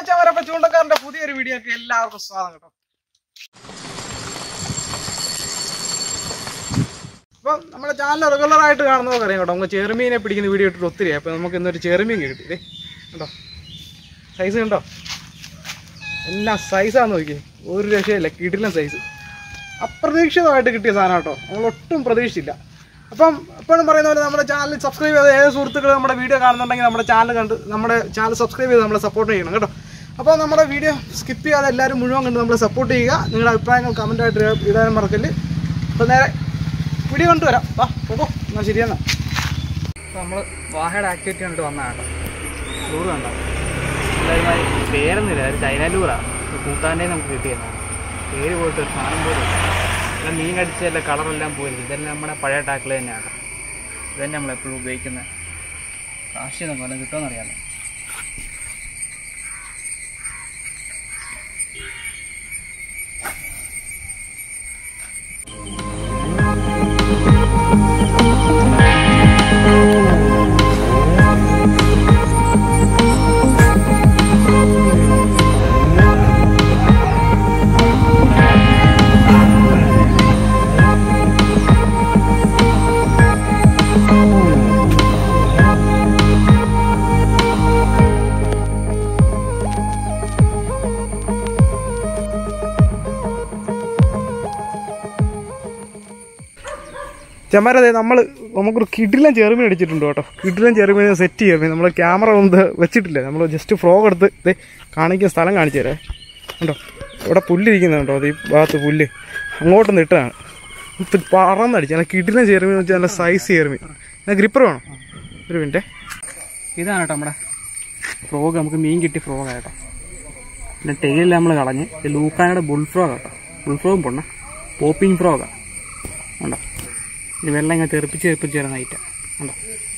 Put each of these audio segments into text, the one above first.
ചവരപ്പ ചൂണ്ടക്കാരന്റെ പുതിയൊരു വീഡിയോ ഒക്കെ എല്ലാവർക്കും സ്വാഗതം കേട്ടോ. അപ്പം നമ്മുടെ ചാനൽ റെഗുലറായിട്ട് കാണുന്നതൊക്കെ അറിയാം കേട്ടോ. നമുക്ക് ചെറുമീനെ പിടിക്കുന്ന വീഡിയോ ഇട്ടിട്ട് ഒത്തിരി. അപ്പോൾ നമുക്ക് ഇന്നൊരു ചെറുമീൻ കിട്ടി. കേട്ടോ സൈസ് കണ്ടോ, എന്നാ സൈസാന്ന് നോക്കി, ഒരു രക്ഷയില്ല, കിടിലൻ സൈസ്. അപ്രതീക്ഷിതമായിട്ട് കിട്ടിയ സാധനം കേട്ടോ, നമ്മളൊട്ടും പ്രതീക്ഷിച്ചില്ല. അപ്പം എപ്പോഴും പറയുന്ന പോലെ നമ്മുടെ ചാനൽ സബ്സ്ക്രൈബ് ചെയ്ത് ഏത് സുഹൃത്തുക്കൾ നമ്മുടെ വീഡിയോ കാണുന്നുണ്ടെങ്കിൽ നമ്മുടെ ചാനൽ സബ്സ്ക്രൈബ് ചെയ്ത് നമ്മളെ സപ്പോർട്ട് ചെയ്യണം കേട്ടോ. അപ്പോൾ നമ്മുടെ വീഡിയോ സ്കിപ്പ് ചെയ്യാതെ എല്ലാവരും മുഴുവൻ കണ്ട് നമ്മളെ സപ്പോർട്ട് ചെയ്യുക. നിങ്ങളുടെ അഭിപ്രായങ്ങൾ കമൻറ്റായിട്ട് ഇടാനും മറക്കല്ല്. അപ്പോൾ നേരെ വീഡിയോ കൊണ്ടുവരാം. വാ പോകോ, എന്നാൽ ശരിയെന്നാ. അപ്പോൾ നമ്മൾ വാഹയുടെ ആക്ടിവിറ്റി കണ്ടിട്ട് വന്നതാണ് കേട്ടോ. ലൂറ് കണ്ടോ, എല്ലാവരും പേരൊന്നുമില്ല, ഒരു ചൈന ലൂറാണ്. കൂട്ടാൻ്റെ നമുക്ക് കിട്ടിയതാണ്. പേര് പോയിട്ട് ഒരു സാധനം പോലും എല്ലാം മീൻ അടിച്ചല്ല, കളറെല്ലാം പോയിരിക്കും. ഇതെല്ലാം നമ്മുടെ പഴയ ടാക്കിൽ തന്നെയാണ്. ഇതന്നെ നമ്മളെപ്പോഴും ഉപയോഗിക്കുന്നത്. കാശ് നമുക്ക് വല്ലതും കിട്ടുമെന്നറിയാമല്ലോ. ചെമ്മാരതെ നമുക്കൊരു കിടിലൻ ചെറുമീൻ അടിച്ചിട്ടുണ്ട് കേട്ടോ. കിടിലൻ ചെറുമീൻ സെറ്റ് ചെറുമീൻ. നമ്മൾ ക്യാമറ ഒന്നും വെച്ചിട്ടില്ല, നമ്മൾ ജസ്റ്റ് ഫ്രോഗ് എടുത്ത് ഇതേ കാണിക്കുന്ന സ്ഥലം കാണിച്ചു തരാം കേട്ടോ. ഇവിടെ പുല്ലിരിക്കുന്നുണ്ടോ, ഈ ഭാഗത്ത് പുല്ല് അങ്ങോട്ടൊന്ന് ഇട്ടതാണ്. ഇപ്പം പറന്നടിച്ച് നല്ല കിടിലൻ ചെറുമീൻ വെച്ചാൽ നല്ല സൈസ് ചെറുമീൻ. എന്നാൽ ഗ്രിപ്പർ വേണം, ഒരു മിനിറ്റ്. ഇതാണ് കേട്ടോ നമ്മുടെ ഫ്രോഗ്. നമുക്ക് മീൻ കിട്ടി ഫ്രോഗാണ് കേട്ടോ. പിന്നെ ടെയിലെല്ലാം നമ്മൾ കളഞ്ഞ് ലൂക്കാനയുടെ ബുൾ ഫ്രോഗ് കേട്ടോ. ബുൾ ഫ്രോഗും പൊണ്ണ പോപ്പിംഗ് ഫ്രോഗാണ് ഉണ്ടോ. ഇനി വെള്ളം ഇങ്ങനെ തെറിപ്പിച്ച് വരുന്ന ഐറ്റം ഉണ്ടോ.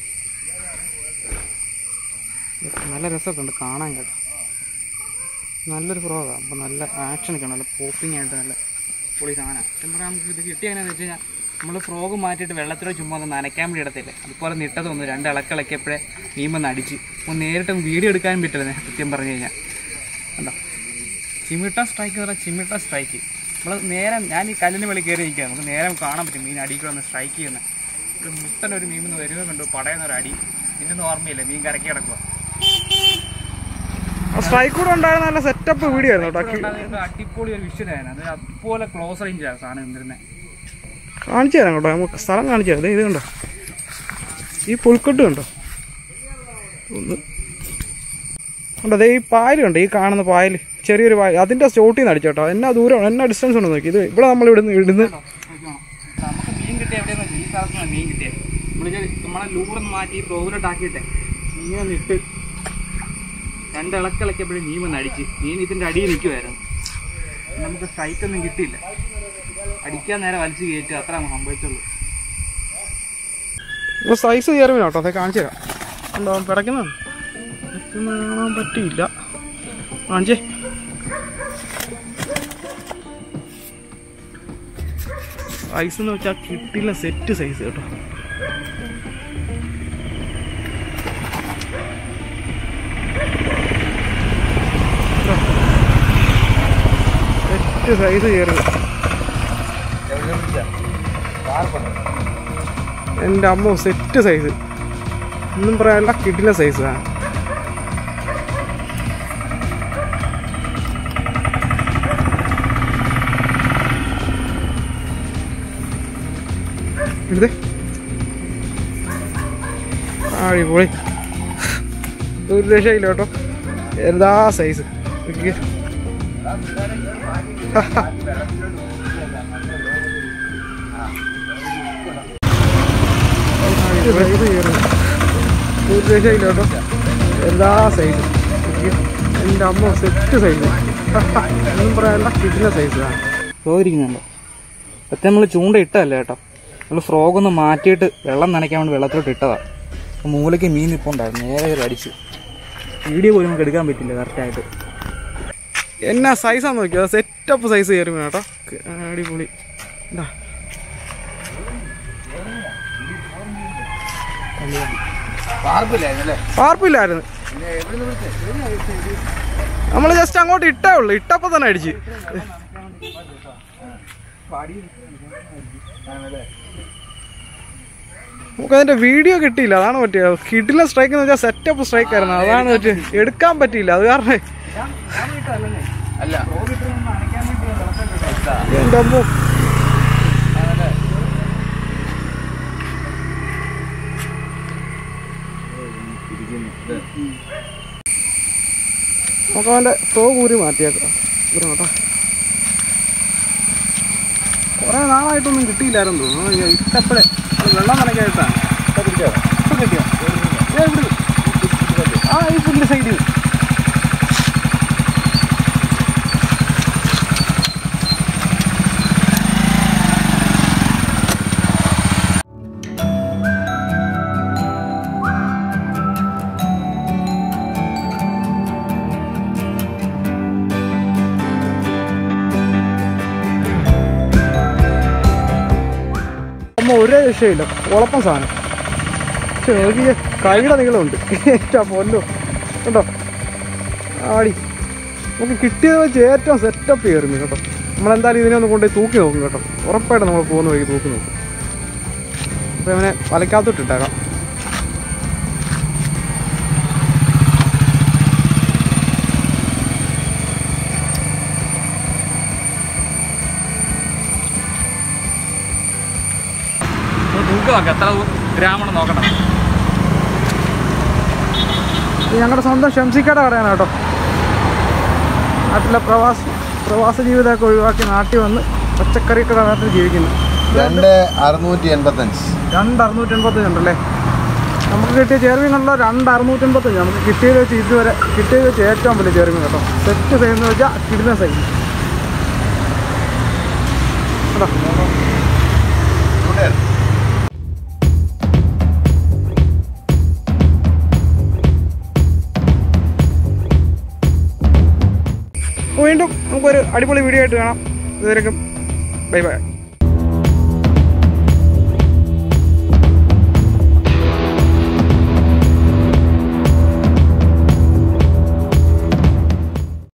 നല്ല രസമൊക്കെ ഉണ്ട് കാണാൻ കേട്ടോ. നല്ലൊരു ഫ്രോഗാണ്. അപ്പോൾ നല്ല ആക്ഷനൊക്കെ ഉണ്ട്, നല്ല പോപ്പിംഗ് ആയിട്ട് നല്ല പൊളി സാധനമാണ്. എന്താ നമുക്ക് ഇത് കിട്ടിയെങ്ങനെയാണെന്ന് വെച്ച് കഴിഞ്ഞാൽ നമ്മൾ ഫ്രോഗ് മാറ്റിയിട്ട് വെള്ളത്തിലോ ചുമ്മാ ഒന്ന് നനയ്ക്കാൻ വേണ്ടി ഇടത്തില്ല. അതുപോലെ നിട്ടതൊന്ന് രണ്ട് ഇളക്കിളക്കിയപ്പോഴേ മീൻ വന്ന് അടിച്ച് ഒന്ന് നേരിട്ട് വീഡിയോ എടുക്കാനും പറ്റില്ല സത്യം പറഞ്ഞു കഴിഞ്ഞാൽ. ഉണ്ടോ ചിമിട്ട സ്ട്രൈക്ക് എന്ന് പറഞ്ഞാൽ ചിമിട്ട സ്ട്രൈക്ക്. നമ്മൾ നേരം ഞാൻ ഈ കല്ലിന് വെളി കയറി നിൽക്കുക, നമുക്ക് നേരം കാണാൻ പറ്റും മീൻ അടിക്കുക ഒന്ന് സ്ട്രൈക്ക് ചെയ്യുന്നത്. ഒരു മുട്ടനൊരു മീൻ ഒന്ന് വരിക കണ്ടു പടയുന്നൊരടി. ഇന്നൊന്നും ഓർമ്മയില്ല, മീൻ കരക്കി കിടക്കുക. സ്ട്രൈക്ക് കൂടെ ഉണ്ടായിരുന്ന നല്ല സെറ്റപ്പ് വീഡിയോ ആയിരുന്നു കേട്ടോ. അടിപൊളി ഒരു വിഷ്വലായിരുന്നു. അത് അതുപോലെ ക്ലോസ് റേഞ്ചാണ് സാധനം എന്തിരുന്നത്. കാണിച്ചു തരാം കേട്ടോ, നമുക്ക് സ്ഥലം കാണിച്ചു തരാം. ഇത് കണ്ടോ, ഈ പുൽക്കെട്ട് കണ്ടോ ഒന്ന് ഉണ്ടോ. അതേ ഈ പായലുണ്ട്, ഈ കാണുന്ന പായൽ, ചെറിയൊരു പായൽ, അതിൻ്റെ ചോട്ടിൽ നിന്ന് അടിച്ചോട്ടോ. എന്നാ ദൂരമാണ്, എന്നാ ഡിസ്റ്റൻസ് ഉണ്ടോ നോക്കി. ഇത് ഇവിടെ നമ്മൾ ഇടുന്ന് നമുക്ക് മീൻ കിട്ടിയ എവിടെയെന്ന് ഈ സ്ഥലത്താണ് മീൻ കിട്ടിയത്. നമ്മളെ ലൂറൊന്ന് മാറ്റി പ്രോഗ്രായിട്ടാക്കിയിട്ടെ മീൻ വന്നിട്ട് രണ്ട് ഇളക്കിളക്കിയപ്പോഴും മീൻ വന്ന് അടിച്ച്. മീൻ ഇതിൻ്റെ അടിയിൽ നിൽക്കുമായിരുന്നു. നമുക്ക് സ്ട്രൈക്കൊന്നും കിട്ടിയില്ല. അടിക്കാൻ നേരെ വലിച്ച് കയറ്റുക, അത്ര നമ്മൾ സംഭവിച്ചുള്ളൂ. ഇപ്പോൾ സൈസ് കയറി കേട്ടോ. അതെ കാണിച്ചു തരാം. ഉണ്ടോ പിടയ്ക്കുന്നതാണ്, കാണാൻ പറ്റിയില്ല. കാണിച്ചേ, സൈസ് എന്ന് വെച്ചാൽ കിട്ടില്ല, സെറ്റ് സൈസ് കേട്ടോ. സെറ്റ് സൈസ് കയറി. എൻ്റെ അമ്മ സെറ്റ് സൈസ്, ഒന്നും പറയാനുള്ള കിട്ടില്ല സൈസാണ്. എടുത്തേ, അടിപൊളി, ഒരു രക്ഷയില്ല കേട്ടോ. എന്താ സൈസ് ഒരു രക്ഷയില്ല കേട്ടോ. എന്താ സൈസ്, എൻ്റെ അമ്മ സെറ്റ് സൈസ്, ഒന്നും പറയാനുള്ള കിട്ടുന്ന സൈസാണ്. പോയിരിക്കുന്നുണ്ടോ. പറ്റേ നമ്മൾ ചൂണ്ട ഇട്ടതല്ലേ കേട്ടോ. നമ്മൾ ഫ്രോഗൊന്ന് മാറ്റിയിട്ട് വെള്ളം നനയ്ക്കാൻ വേണ്ടി വെള്ളത്തിലോട്ട് ഇട്ടതാണ്. അപ്പോൾ മൂലയ്ക്ക് മീൻ ഇപ്പോൾ ഉണ്ടായിരുന്നു, നേരെ കയറി അടിച്ച്. വീഡിയോ പോലും നമുക്ക് എടുക്കാൻ പറ്റില്ല കറക്റ്റായിട്ട്. എന്നാ സൈസാന്ന് നോക്കിയത്, സെറ്റപ്പ് സൈസ് കയറി മീൻ കേട്ടോ. അടിപൊളി. എന്താ പാർപ്പില്ലായിരുന്നു. നമ്മൾ ജസ്റ്റ് അങ്ങോട്ട് ഇട്ടേ ഉള്ളു, ഇട്ടപ്പോൾ തന്നെ അടിച്ച്. നമുക്കതിൻ്റെ വീഡിയോ കിട്ടിയില്ല, അതാണ് പറ്റിയത്. കിടില സ്ട്രൈക്ക് എന്ന് വെച്ചാൽ സെറ്റപ്പ് സ്ട്രൈക്ക് ആയിരുന്നു, അതാണ് പറ്റി എടുക്കാൻ പറ്റിയില്ല. അത് കാരണം എൻ്റെ അമ്മ നമുക്ക് അവൻ്റെ തോ കൂരി മാറ്റിയേക്കാം കേട്ടോ. കുറേ നാളായിട്ടൊന്നും കിട്ടിയില്ലായിരുന്നു തോന്നുന്നു. ഇട്ടപ്പോഴേ അത് വെള്ളം നനയ്ക്കായിട്ടാണ്. ഇപ്പം കിട്ടിയോ? ആ ഈ പുല്ല് സൈഡിൽ ഒരേ രക്ഷയില്ല, കുഴപ്പം സാധനം. ചെറിയ കൈയുടെ നീളമുണ്ട്. ഏറ്റവും പൊല്ലോ കേട്ടോ. ആടി നമുക്ക് കിട്ടിയത് വെച്ച് ഏറ്റവും സെറ്റപ്പ് കയറുന്നു കേട്ടോ. നമ്മളെന്തായാലും ഇതിനെ ഒന്ന് കൊണ്ടുപോയി തൂക്കി നോക്കും കേട്ടോ. ഉറപ്പായിട്ട് നമ്മൾ പോകുന്ന വഴിക്ക് തൂക്കി നോക്കും. അപ്പോൾ അവനെ വലക്കാത്തോട്ടിട്ടേക്കാം. എത്ര ഗ്രാമാണ് നോക്കണം. ഇത് ഞങ്ങളുടെ സ്വന്തം ഷംസിക്കയുടെ കടയാണ് കേട്ടോ. നാട്ടിലെ പ്രവാസ ജീവിതമൊക്കെ ഒഴിവാക്കി നാട്ടിൽ വന്ന് പച്ചക്കറിക്കട നാട്ടിൽ ജീവിക്കുന്നു. 2,685 ഉണ്ടല്ലേ. നമുക്ക് കിട്ടിയ ചെറുമീനുള്ള 2,685. നമുക്ക് കിട്ടിയത് വെച്ച് ഇതുവരെ കിട്ടിയത് വെച്ച് ഏറ്റവും വലിയ ചെറുമീൻ കേട്ടോ. സെറ്റ് സൈസ് എന്ന് വെച്ചാൽ കിടുന്ന സൈസ് കേട്ടോ. വീണ്ടും നമുക്കൊരു അടിപൊളി വീഡിയോ ആയിട്ട് കാണാം. ഇതുവരെയും ബൈ ബൈ.